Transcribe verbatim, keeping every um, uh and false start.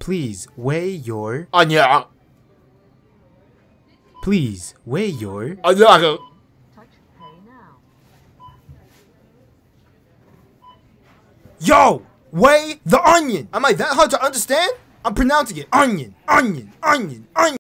Please weigh your. 아니야. Please weigh your. 아니야. 그. Yo, weigh the onion. Am I that hard to understand? I'm pronouncing it onion, onion, onion, onion.